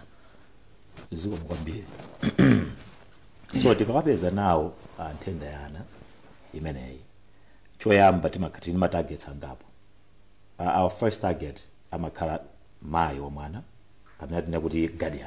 ziko kwambiri. So tikapeza nawo nthenda ya ana imeneyi choyamba timakati ma targets angapo. Uh, our first target amakhala mayi wa mwana amene atina kuti guardian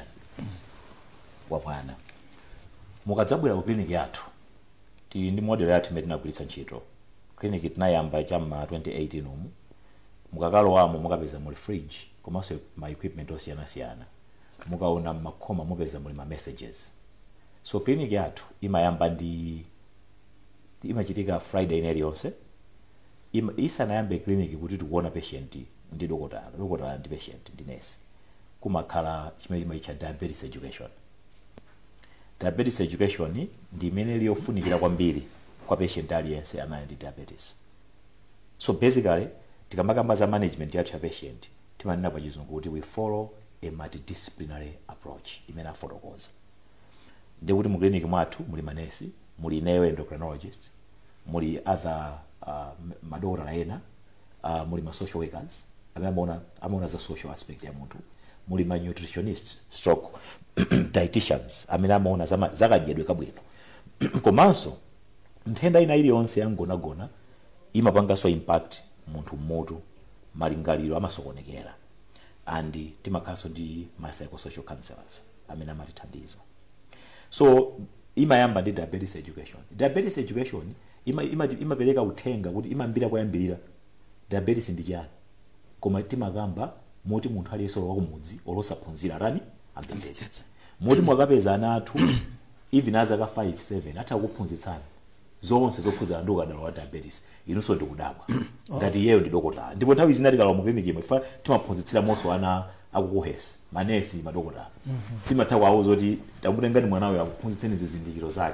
wa mwana. Mukadzabwera ku clinic yathu tili ndi model yathu imene tinagwiritsa ntchito. Clinic tinayamba chamma twenty eighteen umu mukakalowamo mukapeza muli fridge komanso ma equipment osiyana siyana mukaona makhoma mupeza muli ma messages. So clinic yathu imayamba ndi imachitika Friday night yonse. Ima isanayambe clinic kuti tikuona patient ndi dokotala dokotala ndi patient ndi nurse kumakhala chimene chimaitcha diabetes education. Diabetes education ndi imene liyofunikira kwambiri kwa patient aliyense amene ndi diabetes. So basically tikamakamba za management yathu ya patient timanena pa chizungu kuti we follow a multidisciplinary approach imene afotokoza. Ndi kuti mu clinic mwathu muli manesi muli ineyo endocrinologist muli other uh, madokotala ena uh, muli ma social workers amene amaona amaona za social aspect ya munthu muli ma nutritionists stroke dietitians amene amaona za zakadyedwe kabwino. Komanso nthenda ina iliyonse yangonagona imapanganso impact munthu mmoto malingaliro amasokonekera and timakhalanso ndi ma psychosocial counselors amene amatithandiza. So imayamba ndi diabetes education. Diabetes education ima imapereka ima uthenga kuti imambira kwayambirira diabetes ndi chani koma timakamba moti munthu aliyense wakumudzi olosaphunzira rani amvetsetsa moti mwakapeza ana athu even azaka five seven atha kuphunzitsana zonse zokhudza ndo kadalo wa diabetes inunso ndikudabwa ngati yeyo ndi dokotala ndipo nthawi zina tikalowa mu clinic imwe fa timaphunzitsira monso ana akukuhesi manesi madokotala timatha kuwauza kuti tamutengani mwanawe akuphunzitseni zizindikiro zake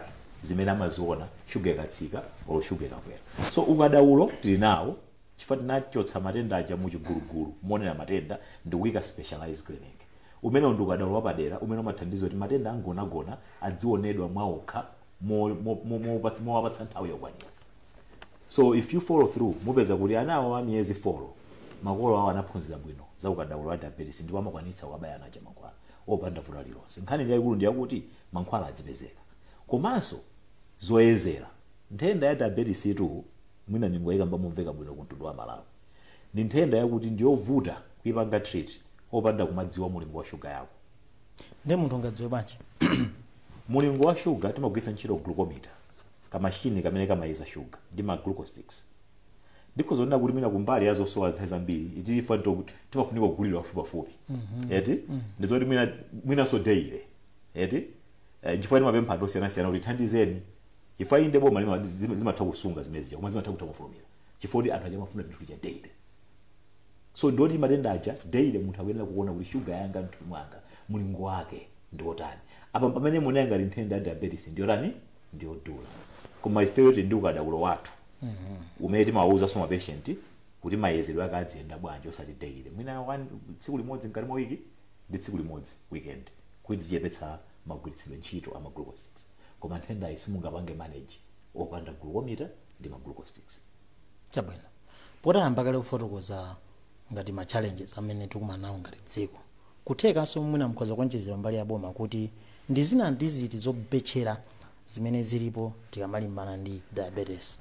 zimene amaziona shuga ikatsika olo shuga ikakwera. So ukadaulo tili nawo chifukwa tinachotsa matenda aja muchigulugulu monera matenda ndi kuyika specialized clinic umene ndi ukadaulo wapadera umene umathandiza kuti matenda angonagona adzionedwa mwaokha mowapatsa nthawi yokwanira. So if you follow through mupeza kuti anawo a miyezi folo makolo awo anaphunzira bwino za ukadaulo wa diabetes ndipo amakwanitsa kukabaya nacha mankhwala opanda vuto lililonse. Nkhani yayikulu ndi yakuti mankhwala adzipezeka komanso zoyezera. Nthenda ya diabetes itu mwina ningoyikamba mumveka bwino kumtundu wa Malawi ni nthenda yakuti ndiyovuta kuipanga treat opanda kumadziwa mulingo wa shuga yako. Ndi munthu ungadziwe bwanji? Mulingo wa shuga timagwiritsa ntchito glucometer kamashini kamene kamayeza shuga ndi ma glucose sticks. Ndikuzonena kuti mina kumbali yazo sowa nthawi mbiri itilifa nto timafunika kugulira pafupipafupi. Eti ndizoti mwina mwina so daily. Eti chifukwa ndi mapempha ndosiyana-siyana kuti thandizeni chifukwa inde boma limatha kusunga zimezi koma zimatha kutamufulumira chifukwa kuti anthu amafuna chinthu cha daily. So ndoti matenda aja daily munthu akuyenera kuona kuti shuga yanga mthupi mwanga mulingo wake ndi otani. Apa pamene munenga li nthenda ya diabetes ndi otani ndi odula. Koma ifeyo ndi ukadaulo wathu umene timawuza soma patient kuti mayezedwe ake adziyenda bwanji osati daily. Mwina tsiku limodzi mkati mwa wiki ndi tsiku limodzi weekend kuti zichepetsa magwiritsidwe ntchito ama glucose sticks. Koma nthenda iyi simungapange manage opanda glucometer ndi ma glucose sticks. Chabwino. Potayamba kale kufotokoza ngati ma challenges amene tikumana nawo ngati dziko. Kuthekanso mwina mkhoza kwanjezera mbali ya boma kuti ndi zina ndi ziti zobetchera zimene zilipo tikamalimbana ndi diabetes.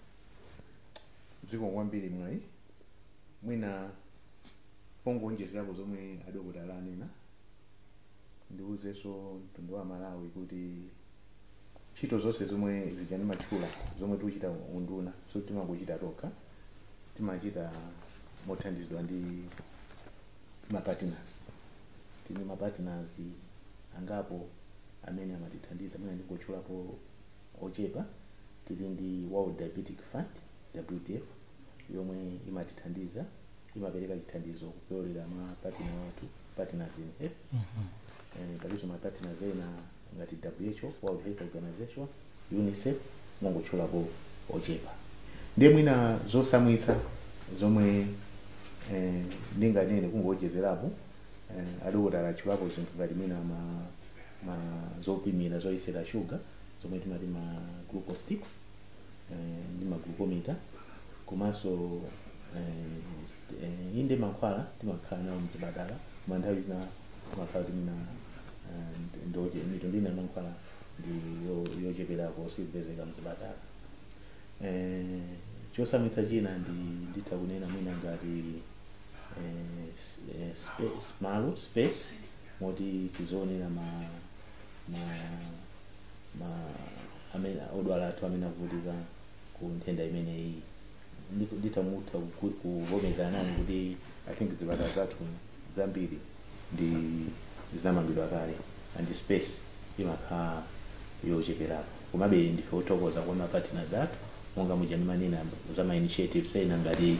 Dziko kwambiri mwayi mwina pongonjezerapo zomwe adokotala anena ndiuzenso mtundu wa Malawi kuti ntchito zonse zomwe zijani matchula zomwe tikuchita unduna so timangochita tokha timachita mothandizidwa ndi ma partners. Tini ma partners angapo amene amatithandiza mwina ndingochulapo ochepa. Tili ndi World Diabetic Fund W D F yomwe imatithandiza imapereka chithandizo kupyolera ma partner wathu partners in F. Eh paliso ma partners ena ngati W H O World Health Organization UNICEF mongochulapo ochepa. Ndiye mwina zosamwitsa zomwe eh ndinganene kungojezerapo eh adokotala achulapo zinthu ngati mwina ma ma zopimira zoyesera shuga zomwe timati ma glucose sticks eh ndi ma glucometer komanso eh inde mankhwala timakhala nawo mzipatala koma nthawi zina mafati mina ndoje mitundu ina mankhwala ndi yocheperako sipezeka mzipatala. Eh chosamwitsa china ndi nditha kunena mwina ngati eh small space moti tizionera ma ma ma amene odwala athu amene avutika ku nthenda imene iyi nditamutha kuvomezana nawo kuti I think zipatala zathu zambiri ndi zinamangidwa kale and space imakhala yocheperapo. Komabe ndife othokoza kwa ma partners athu monga mujani manena za ma initiatives ena ngati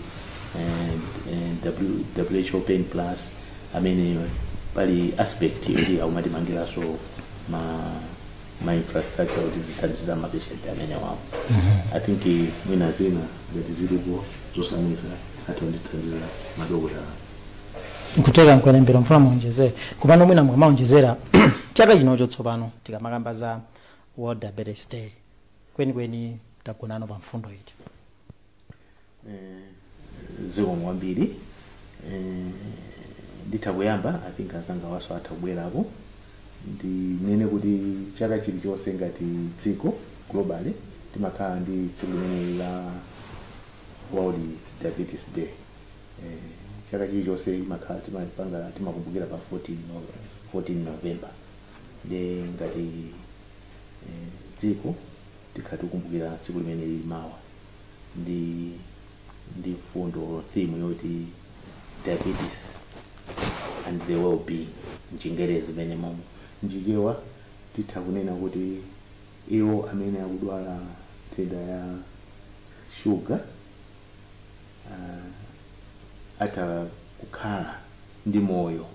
W H O Pain Plus amene pali aspect yoti aumatimangiranso ma ma infrastructure kuti zithandiza ma patient amene wawo. I think mwina zina ngati zilipo zosamwitsa ati ndithandiza madokotala. Nkuteka mkwelembera mfuna muonjezere kupano mwina mukamaonjezera chaka chino chotsopano tikamakamba za World Diabetes Day kweni kweni tagonano pa mfundo iti. Eh ziko mwambiri eh nditakuyamba I think azanga waso atabwerapo ndi nene kuti chaka chilichonse ngati dziko globally timakhala ndi tsiku limene la World Diabetes Day. Eh chaka chilichonse imakhala timapanga timakumbukira pa fourteen November. De ngati eh dziko tikhati kukumbukira tsiku limene limawa ndi ndi fundo theme yoti diabetes and the well-being mchingerezi mene momo njijewa titha kunena kuti iwo amene akudwala nthenda ya sugar uh, ata kukhala ndi moyo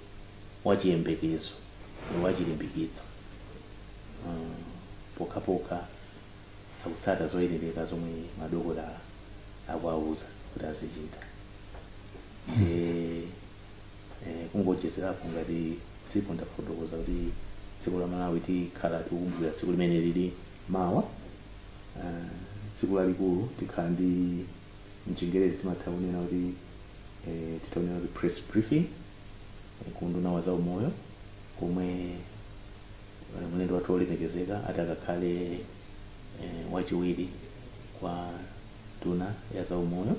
wachiyembekezo wachilimbikitso uh, poka poka akutsata zoyenera zomwe madokotala akuwauza kuti azichita. Eh, kungochezerapo ngati tsiku ndafotokoza kuti tsiku la Malawi tikhala tikukumbukira tsiku limene lili mawa. Uh, tsiku lalikulu tikhala ndi mchingerezi timatha kunena kuti eh, titaonera kuti press briefing eh, kunduna wa zaumoyo komwe uh, mlendo wathu olemekezeka ati akakhale eh, wachiwiri kwa nduna ya zaumoyo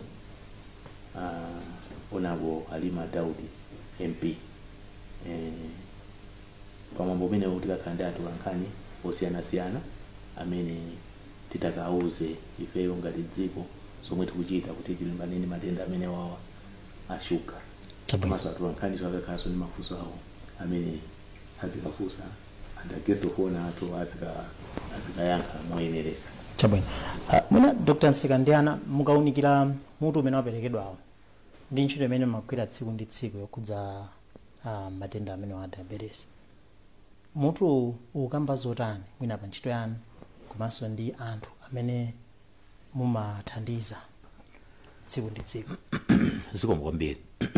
uh, onabo Halima Daudi M P eh, pamwambo umene tikakhala ndi anthu ankhani osiyanasiyana amene titakauze ifeyo ngati dziko zomwe tikuchita kuti tilimbane ndi matenda amene wawa ashuga. Komanso anthu ankhani akakhalanso ndi mafunso awo amene azikafunsa and a guest of honor athu azikayankha moyenerera. Chabwino. Uh, mwina Doctor Nsekandyana mukaunikira mutu umene waperekedwawo ndi ntchito imene mumagwira tsiku ndi tsiku yokhudza uh, matenda amene wa diabetes. Mutu ukamba zotani mwina pa ntchito yanu komanso ndi anthu amene mumathandiza tsiku ndi tsiku? Zikomo kwambiri.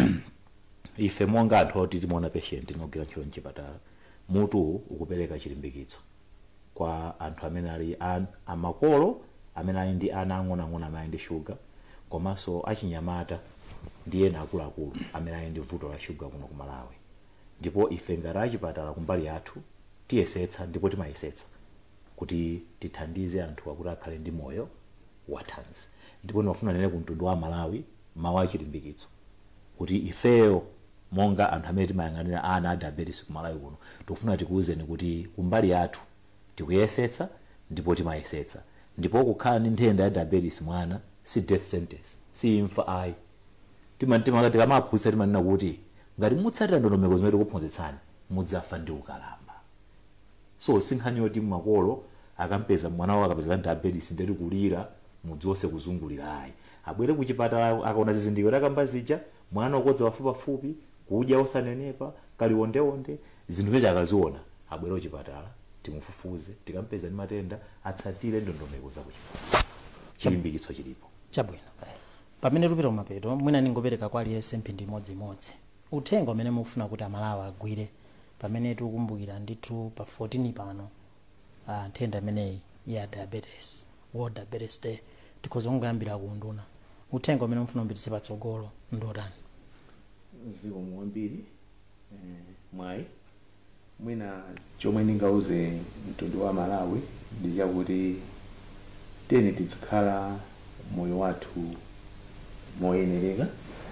Ife monga anthu oti timaona patient inogwira ntchito mchipatala, mutu ukupereka chilimbikitso kwa anthu amene ali an, amakolo amene ali ndi ana ang'onoang'ono amene ali ndi shuga, komanso achinyamata ndi ena akuluakulu amene ali ndi vuto la shuga kuno ku Malawi. Ndipo ife ngati achipatala kumbali yathu tiyesetsa ndipo timayesetsa kuti tithandize anthu akuti akhale ndi moyo wathanzi. Ndipo ndinofuna nene kumtundu wa Malawi mawu achilimbikitso kuti ifeyo monga anthu amene timayang'anira ana a diabetes ku Malawi kuno tikufuna tikuwuzeni kuti kumbali yathu tikuyesetsa ndipo timayesetsa. Ndipo kukhala ndi nthenda ya diabetes mwana si death sentence, si imfa ayi. Timantima ngati kamaphunzitsa timanena kuti ngati mutsatira ndondomeko zimene tikuphunzitsani mudzafa ndi ukalamba. So sinkhani yoti makolo akampeza mwana wawo akapeza diabetes ndeti kulira mudzi wonse kuzungulira ayi. Abwere ku chipatala akaona zizindikiro akamba zija mwana ukodza pafupipafupi kudya osanenepa kaliwondewonde zinthu zezi akaziona abwere ku chipatala timufufuze tikampeza ndi matenda atsatire ndondomeko za ku chipatala. Chilimbikitso chilipo. Chabwino. Pamene tupita kumapeto mwina ningopereka kwa aliyense mphindi imodzimodzi uthenga umene mufuna kuti Amalawi agwire pamene tikukumbukira ndithu pa fourteen pano uh, nthenda imeneyi ya diabetes, World Diabetes Day, tikhoza kungoyambira kunduna. Uthenga umene mufuna umpititse patsogolo ndotani? Zikomo kwambiri eh, mwayi mwina chomwe ndingauze mtundu wa Malawi ndi chakuti teni tizikhala moyo wathu moyenerera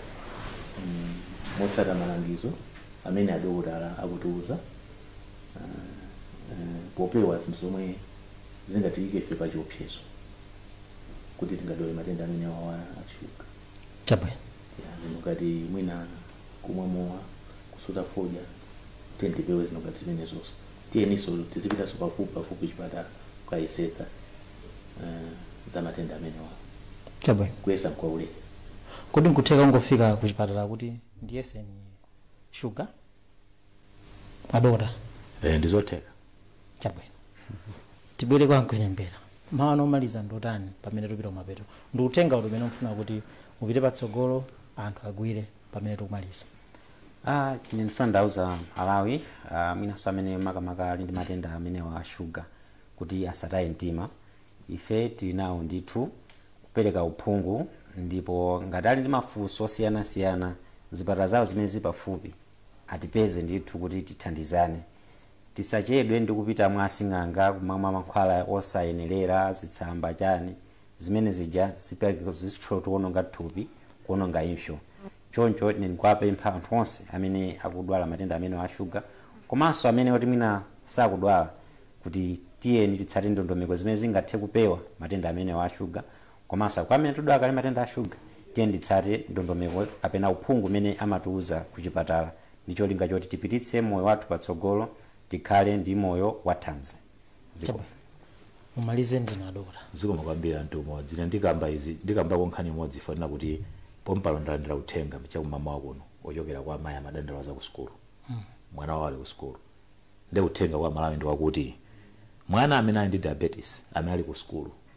mm, motsata malangizo amene adokotala akutiuza uh, uh, popewa zinthu zomwe zingatiyike ife pa chiopsezo kuti tingadole matenda amene wawa ashuga. Chabwino. Ya zinthu ngati mwina kumwa mowa, kusuta fodya, teni tipewe zinthu ngati zimenezonso. Tiyeniso tizipitanso pafupi pafupi chipatala kukayesetsa uh, za matenda amene wawa. Chabwino. Kuyesa kwa ulere. Kodi nkutheka ngofika ku chipatala kuti ndiyese ni shuga? Adora. Eh, ndizotheka. Chabwino. Tibwere kwa Nkhwenyembera. Mawu omaliza ndotani pamene tupita kumapeto? Ndi uthenga umene mfuna kuti upite patsogolo anthu agwire pamene tikumaliza. Ah, chine ndifuna ndauza Malawi, ah, mwinaso amene makamaka ali ndi matenda amene wa shuga kuti asataye mtima. Ife tili nawo ndithu kupereka uphungu, ndipo ngati ali ndi mafunso osiyanasiyana zipatala zawo zimene zili pafupi atipeze ndithu kuti tithandizane. Tisachedwe ndi kupita mwa asing'anga kumamwa mankhwala osayenerera zitsamba chani zimene zija zipeka zisitho kuononga thupi kuononga imsho. Choncho ine ndikuwapempha anthu onse amene akudwala matenda amene wa shuga komanso amene oti mwina sakudwala kuti tiyeni titsate ndondomeko zimene zingathe kupewa matenda amene wa shuga, komanso kwa amene tudwala kale matenda a shuga tiyeni titsate ndondomeko kapena uphungu umene amatiuza ku chipatala. Ndicho linga choti tipititse moyo wathu patsogolo tikhale ndi moyo wathanzi. Chabwino. Mumalize ndina adokota. Zikomo kwambiri anthu umodzi. Ine ndikamba izi ndikambako nkhani imodzi ifanira kuti pompalondalandira uthenga chakumama wakuno ochokera kwa amayi amadandalo za ku sukulu. Mm. Mwana wawo ali ku sukulu. Nde uthenga kwa Malawi ndi wakuti mwana amene ali ndi diabetes amene ali ku sukulu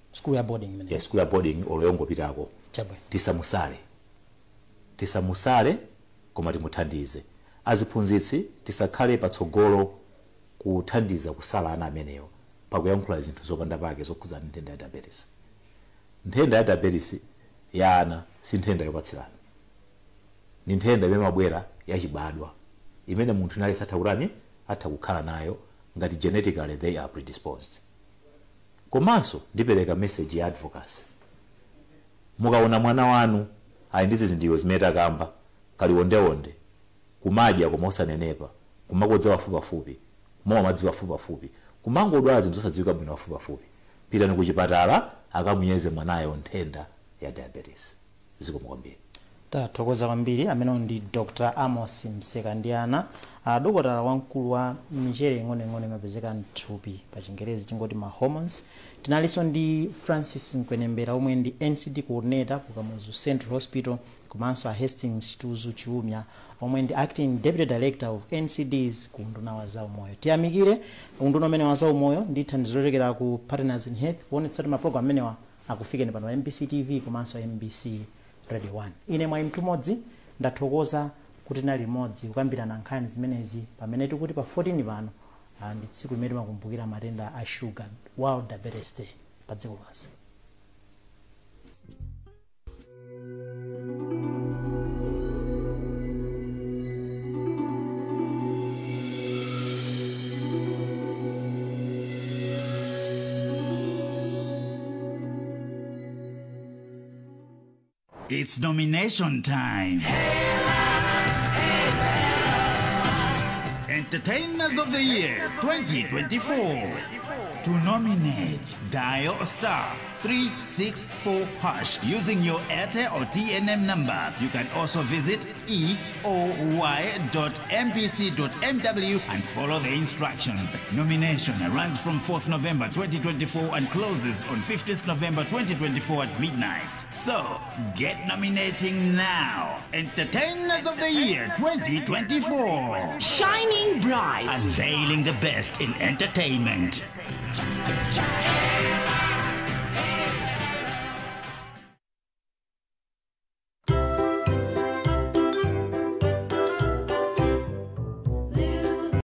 school ya boarding mene. ya school ya boarding oloyongopitako Chabwe. tisamusale tisamusale koma timuthandize aziphunzitsi tisakhale patsogolo kuthandiza kusala ana amenewo pakuyankhula zinthu zopanda pake zokhuza nthenda ya diabetes. Nthenda ya diabetes ya ana si nthenda yopatsirana, ni nthenda imene mabwera yachibadwa imene munthu nali satha kurani atha kukhala nayo ngati genetically they are predisposed. Komanso ndipereka message ya advocacy, mukaona mwana wanu ali ndi zizindikiro zimene takamba kaliwondewonde kumadya koma osanenepa kumakodza pafupipafupi kumamwa madzi pafupipafupi kumangodwala zinthu zosadziwika bwino pafupipafupi, pitani ku chipatala akamuyeze mwanayo nthenda ya diabetes. Zikomo kwambiri. Tathokoza kwambiri amene ndi Doctor Amos Msekandiana, adokotala wamkulu wa michere ng'onoeng'ono imapezeka mthupi pa Chingerezi tingoti ma hormones. Tinalinso ndi Francis Nkwenembera omwe ndi N C D coordinator ku Kamuzu Central Hospital, komanso a Hastings Chituzu Chiumya omwe ndi acting deputy director of N C Ds ku unduna wa zaumoyo. Tiyamikire unduna umene wa zaumoyo ndi thandizo lochokera ku Partners in Health kuonetsa kuti maprogram amenewa akufikeni pano M B C T V komanso M B C Radio one. Ine mwa mtumodzi ndathokoza kuti nali limodzi kukambirana nkhani zimenezi pamene tikuti pa fourteen pano ndi tsiku limene timakumbukira matenda a sugar, World Diabetes Day pa dziko lonse. It's nomination time. Entertainers of the Year twenty twenty-four. To nominate, dial star three six four hash using your Airtel or T N M number. You can also visit e o y dot m b c dot m w and follow the instructions. Nomination runs from fourth November twenty twenty-four and closes on fifteenth November twenty twenty-four at midnight. So, get nominating now. Entertainers of the Year twenty twenty-four. Shining bright. Unveiling the best in entertainment.